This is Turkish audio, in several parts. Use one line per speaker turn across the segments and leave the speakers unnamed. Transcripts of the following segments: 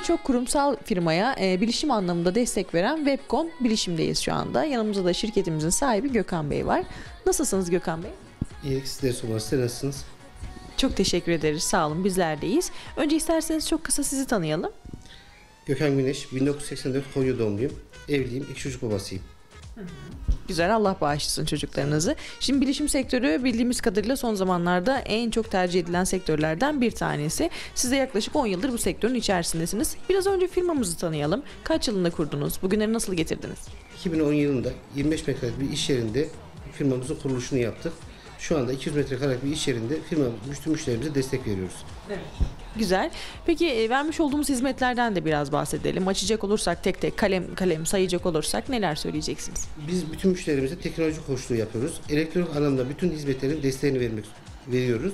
birçok kurumsal firmaya bilişim anlamında destek veren Webcon Bilişim'deyiz şu anda. Yanımızda da şirketimizin sahibi Gökhan Bey var. Nasılsınız Gökhan Bey?
İyi, sizler sormalı. Siz nasılsınız?
Çok teşekkür ederiz. Sağ olun. Bizler deyiz. Önce isterseniz çok kısa sizi tanıyalım.
Gökhan Güneş, 1984 Konya doğumluyum. Evliyim, 2 çocuk babasıyım.
Güzel, Allah bağışlasın çocuklarınızı. Şimdi bilişim sektörü bildiğimiz kadarıyla son zamanlarda en çok tercih edilen sektörlerden bir tanesi. Siz de yaklaşık 10 yıldır bu sektörün içerisindesiniz. Biraz önce firmamızı tanıyalım. Kaç yılında kurdunuz? Bugünleri nasıl getirdiniz?
2010 yılında 25 metrelik bir iş yerinde firmamızın kuruluşunu yaptık. Şu anda 200 metrekarelik bir iş yerinde bütün müşterimize destek veriyoruz.
Evet. Güzel. Peki vermiş olduğumuz hizmetlerden de biraz bahsedelim. Açacak olursak tek tek kalem kalem sayacak olursak neler söyleyeceksiniz?
Biz bütün müşterimize teknoloji koçluğu yapıyoruz. Elektronik anlamda bütün hizmetlerin desteğini veriyoruz.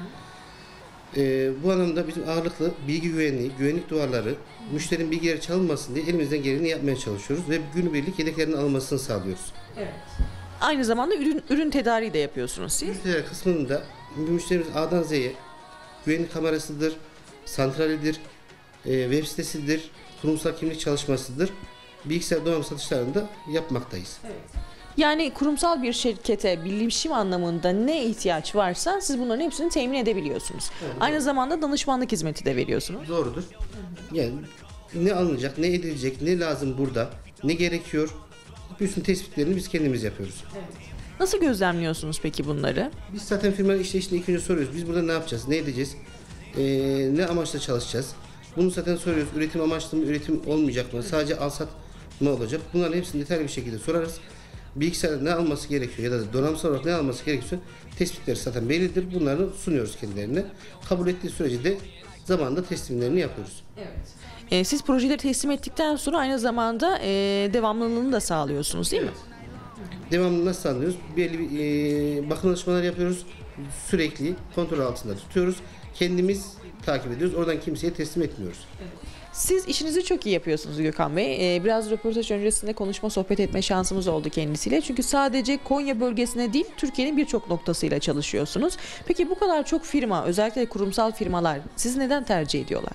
Bu anlamda bizim ağırlıklı bilgi güvenliği, güvenlik duvarları, müşterinin bilgileri çalınmasın diye elimizden geleni yapmaya çalışıyoruz ve günübirlik yedeklerinin alınmasını sağlıyoruz.
Evet. Aynı zamanda ürün tedariği de yapıyorsunuz siz.
Müşteriler kısmında müşterimiz A'dan Z'ye güvenlik kamerasıdır, santralidir, web sitesidir, kurumsal kimlik çalışmasıdır. Bilgisayar donanım satışlarını da yapmaktayız.
Evet. Yani kurumsal bir şirkete bilişim anlamında ne ihtiyaç varsa siz bunların hepsini temin edebiliyorsunuz.
Evet,
Aynı zamanda danışmanlık hizmeti de veriyorsunuz.
Doğrudur. Yani ne alınacak, ne edilecek, ne lazım burada, ne gerekiyor, bütün tespitlerini biz kendimiz yapıyoruz.
Evet. Nasıl gözlemliyorsunuz peki bunları?
Biz zaten firmanın işleyişini ilk önce soruyoruz. Biz burada ne yapacağız, ne edeceğiz, ne amaçla çalışacağız? Bunu zaten soruyoruz. Üretim amaçlı mı, üretim olmayacak mı, sadece alsat mı olacak? Bunların hepsini detaylı bir şekilde sorarız. Bilgisayarda ne alması gerekiyor ya da donanımsal olarak ne alması gerekiyorsa tespitleri zaten bellidir. Bunları sunuyoruz kendilerine. Kabul ettiği sürece de zamanında teslimlerini yapıyoruz.
Evet. Siz projeleri teslim ettikten sonra aynı zamanda devamlılığını da sağlıyorsunuz değil mi?
Devamlı nasıl sağlıyoruz? Belli bir bakım çalışmaları yapıyoruz. Sürekli kontrol altında tutuyoruz. Kendimiz takip ediyoruz. Oradan kimseye teslim etmiyoruz.
Siz işinizi çok iyi yapıyorsunuz Gökhan Bey. Biraz röportaj öncesinde sohbet etme şansımız oldu kendisiyle. Çünkü sadece Konya bölgesine değil, Türkiye'nin birçok noktasıyla çalışıyorsunuz. Peki bu kadar çok firma, özellikle kurumsal firmalar sizi neden tercih ediyorlar?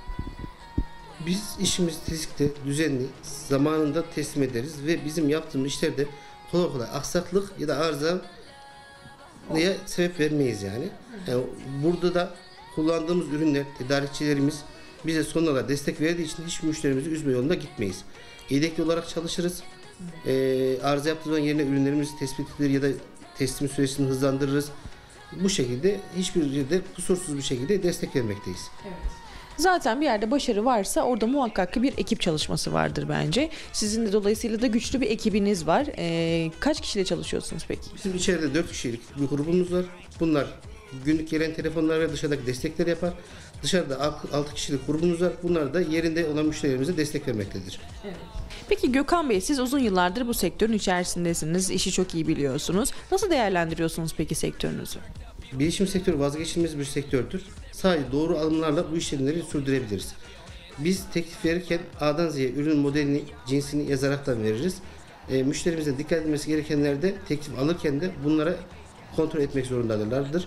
Biz işimizi tezikte, düzenli, zamanında teslim ederiz ve bizim yaptığımız işlerde kolay kolay aksaklık ya da arızaya sebep vermeyiz yani. Yani burada da kullandığımız ürünler, tedarikçilerimiz bize sonuna destek verdiği için hiç müşterimizi üzme yolunda gitmeyiz. Yedekli olarak çalışırız. Arıza yaptığı zaman yerine ürünlerimiz tespit edilir ya da teslim süresini hızlandırırız. Bu şekilde hiçbir yerde kusursuz bir şekilde destek vermekteyiz.
Evet. Zaten bir yerde başarı varsa orada muhakkak ki bir ekip çalışması vardır bence. Sizin de dolayısıyla da güçlü bir ekibiniz var. Kaç kişiyle çalışıyorsunuz peki?
Bizim içeride 4 kişilik bir grubumuz var. Bunlar günlük gelen telefonlar ve dışarıdaki destekleri yapar. Dışarıda 6 kişilik grubumuz var. Bunlar da yerinde olan müşterilerimize destek vermektedir.
Evet. Peki Gökhan Bey, siz uzun yıllardır bu sektörün içerisindesiniz. İşi çok iyi biliyorsunuz. Nasıl değerlendiriyorsunuz peki sektörünüzü?
Bilişim sektörü vazgeçilmez bir sektördür. Sadece doğru alımlarla bu işlemleri sürdürebiliriz. Biz teklif verirken A'dan Z'ye ürün modelini, cinsini yazaraktan veririz. Müşterimizin dikkat etmesi gerekenlerde teklif alırken de bunlara kontrol etmek zorundadırlardır.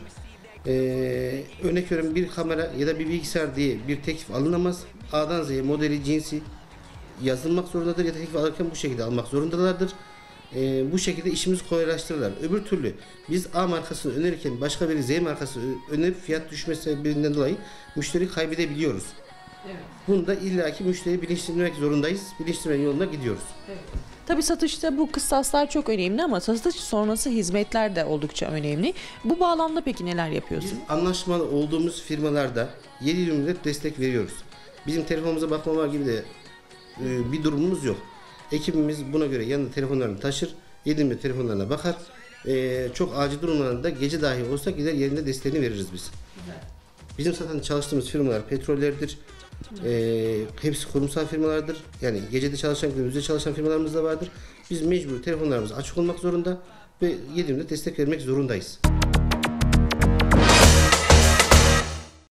Örnek veriyorum, bir kamera ya da bir bilgisayar diye bir teklif alınamaz. A'dan Z'ye modeli, cinsi yazılmak zorundadır ya da teklif alırken bu şekilde almak zorundalardır. Bu şekilde işimizi kolaylaştırırlar. Öbür türlü biz A markasını önerirken başka bir Z markası önerip fiyat düşme sebebinden dolayı müşteri kaybedebiliyoruz. Evet. Bunu da illaki müşteriyi bilinçlendirmek zorundayız. Bilinçlendirme yolunda gidiyoruz.
Evet. Tabii satışta bu kıstaslar çok önemli ama satış sonrası hizmetler de oldukça önemli. Bu bağlamda peki neler yapıyorsun?
Biz anlaşmalı olduğumuz firmalarda 7/24 destek veriyoruz. Bizim telefonumuza bakmama gibi de bir durumumuz yok. Ekibimiz buna göre yanında telefonlarını taşır, 7/24 telefonlarına bakar. Çok acil durumlarında gece dahi olsa gider yerinde desteğini veririz biz. Güzel. Bizim zaten çalıştığımız firmalar petrollerdir. Hepsi kurumsal firmalardır. Yani gecede çalışan, gündüzde çalışan firmalarımız da vardır. Biz mecbur telefonlarımız açık olmak zorunda ve 7/24 destek vermek zorundayız.